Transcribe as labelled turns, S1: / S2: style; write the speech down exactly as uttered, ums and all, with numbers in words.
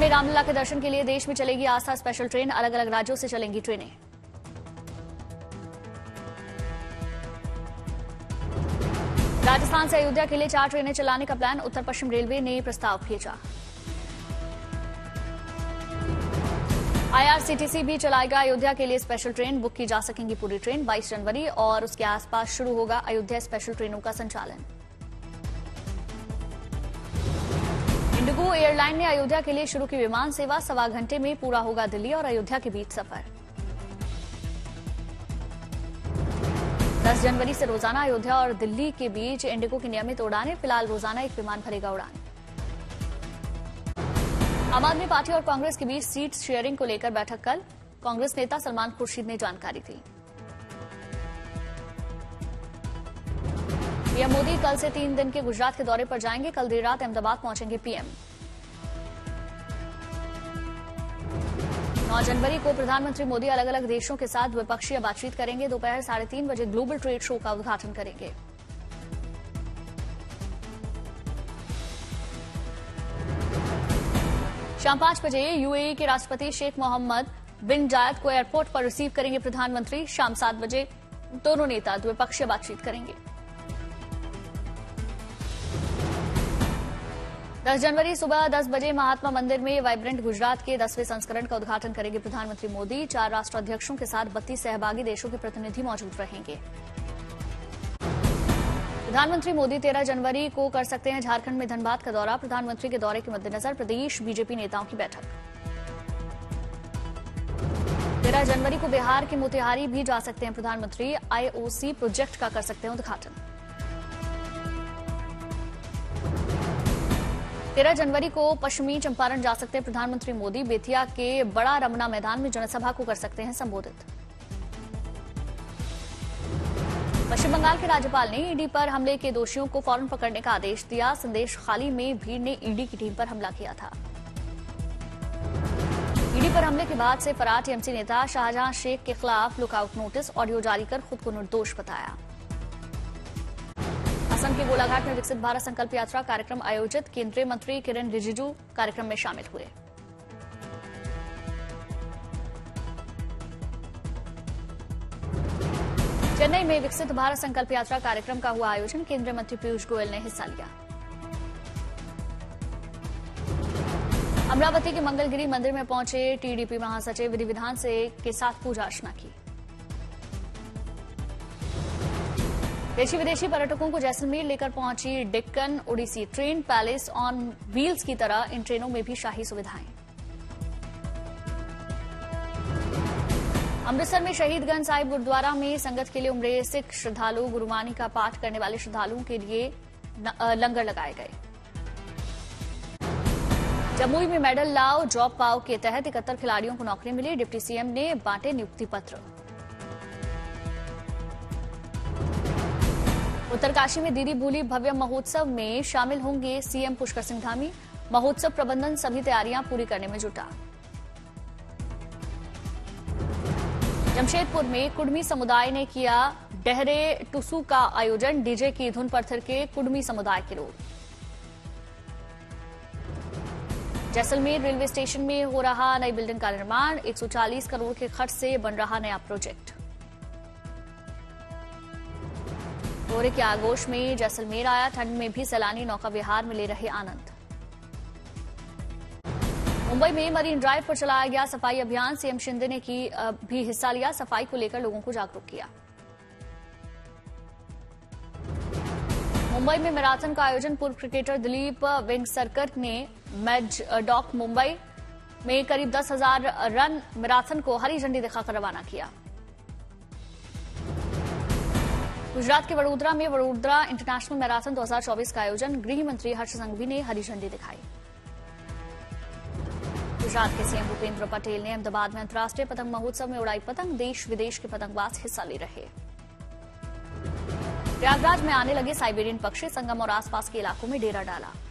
S1: में रामलला के दर्शन के लिए देश में चलेगी आस्था स्पेशल ट्रेन, अलग अलग राज्यों से चलेंगी ट्रेनें। राजस्थान से अयोध्या के लिए चार ट्रेनें चलाने का प्लान, उत्तर पश्चिम रेलवे ने प्रस्ताव भेजा। आईआरसीटीसी भी चलाएगा अयोध्या के लिए स्पेशल ट्रेन, बुक की जा सकेंगी पूरी ट्रेन। बाईस जनवरी और उसके आसपास शुरू होगा अयोध्या स्पेशल ट्रेनों का संचालन। इंडिगो एयरलाइन ने अयोध्या के लिए शुरू की विमान सेवा, सवा घंटे में पूरा होगा दिल्ली और अयोध्या के बीच सफर। दस जनवरी से रोजाना अयोध्या और दिल्ली के बीच इंडिगो की नियमित उड़ानें, फिलहाल रोजाना एक विमान भरेगा उड़ान। आम आदमी पार्टी और कांग्रेस के बीच सीट शेयरिंग को लेकर बैठक कल, कांग्रेस नेता सलमान खुर्शीद ने जानकारी दी। पीएम मोदी कल से तीन दिन के गुजरात के दौरे पर जाएंगे, कल देर रात अहमदाबाद पहुंचेंगे पीएम। नौ जनवरी को प्रधानमंत्री मोदी अलग अलग देशों के साथ द्विपक्षीय बातचीत करेंगे, दोपहर साढ़े तीन बजे ग्लोबल ट्रेड शो का उद्घाटन करेंगे। शाम पांच बजे यूएई के राष्ट्रपति शेख मोहम्मद बिन जायद को एयरपोर्ट पर रिसीव करेंगे प्रधानमंत्री। शाम सात बजे दोनों नेता द्विपक्षीय बातचीत करेंगे। दस जनवरी सुबह दस बजे महात्मा मंदिर में वाइब्रेंट गुजरात के दसवें संस्करण का उद्घाटन करेंगे प्रधानमंत्री मोदी। चार राष्ट्राध्यक्षों के साथ बत्तीस सहभागी देशों के प्रतिनिधि मौजूद रहेंगे। प्रधानमंत्री मोदी तेरह जनवरी को कर सकते हैं झारखंड में धनबाद का दौरा, प्रधानमंत्री के दौरे के मद्देनजर प्रदेश बीजेपी नेताओं की बैठक। तेरह जनवरी को बिहार के मोतिहारी भी जा सकते हैं प्रधानमंत्री, आईओसी प्रोजेक्ट का कर सकते हैं उद्घाटन। तेरह जनवरी को पश्चिमी चंपारण जा सकते हैं प्रधानमंत्री मोदी, बेतिया के बड़ा रमना मैदान में जनसभा को कर सकते हैं संबोधित। पश्चिम बंगाल के राज्यपाल ने ईडी पर हमले के दोषियों को फौरन पकड़ने का आदेश दिया, संदेश खाली में भीड़ ने ईडी की टीम पर हमला किया था। ईडी पर हमले के बाद से फरार टीएमसी नेता शाहजहां शेख के खिलाफ लुकआउट नोटिस, ऑडियो जारी कर खुद को निर्दोष बताया। असम के गोलाघाट में विकसित भारत संकल्प यात्रा कार्यक्रम आयोजित, केंद्रीय मंत्री किरेन रिजिजू कार्यक्रम में शामिल हुए। चेन्नई में विकसित भारत संकल्प यात्रा कार्यक्रम का हुआ आयोजन, केंद्रीय मंत्री पीयूष गोयल ने हिस्सा लिया। अमरावती के मंगलगिरी मंदिर में पहुंचे टीडीपी महासचिव, विधि विधान से के साथ पूजा अर्चना की। देशी विदेशी पर्यटकों को जैसलमेर लेकर पहुंची Deccan Odyssey train, Palace on Wheels की तरह इन ट्रेनों में भी शाही सुविधाएं। अमृतसर में शहीदगंज साहिब गुरुद्वारा में संगत के लिए उमड़े सिख श्रद्धालु, गुरुबानी का पाठ करने वाले श्रद्धालुओं के लिए लंगर लगाए गए। जमुई में मेडल लाओ जॉब पाओ के तहत इकहत्तर खिलाड़ियों को नौकरी मिली, डिप्टी सीएम ने बांटे नियुक्ति पत्र। उत्तरकाशी में दीदी भूली भव्य महोत्सव में शामिल होंगे सीएम पुष्कर सिंह धामी, महोत्सव प्रबंधन सभी तैयारियां पूरी करने में जुटा। जमशेदपुर में कुडमी समुदाय ने किया डहरे टुसू का आयोजन, डीजे की धुन पर थिरके कुडमी समुदाय के लोग। जैसलमेर रेलवे स्टेशन में हो रहा नई बिल्डिंग का निर्माण, एक सौ चालीस करोड़ के खर्च से बन रहा नया प्रोजेक्ट। कोहरे के आगोश में जैसलमेर आया, ठंड में भी सैलानी नौका विहार में ले रहे आनंद। मुंबई में मरीन ड्राइव पर चलाया गया सफाई अभियान, सीएम शिंदे ने की भी हिस्सा लिया, सफाई को लेकर लोगों को जागरूक किया। मुंबई में मैराथन का आयोजन, पूर्व क्रिकेटर दिलीप वेंगसरकर ने मैडॉक मुंबई में करीब दस हजार रन मैराथन को हरी झंडी दिखाकर रवाना किया। गुजरात के वडोदरा में वडोदरा इंटरनेशनल मैराथन दो हजार चौबीस का आयोजन, गृह मंत्री हर्ष संघवी ने हरी झंडी दिखाई। गुजरात के सीएम भूपेंद्र पटेल ने अहमदाबाद में अंतर्राष्ट्रीय पतंग महोत्सव में उड़ाई पतंग, देश विदेश के पतंगबाज हिस्सा ले रहे। प्रयागराज में आने लगे साइबेरियन पक्षी, संगम और आसपास के इलाकों में डेरा डाला।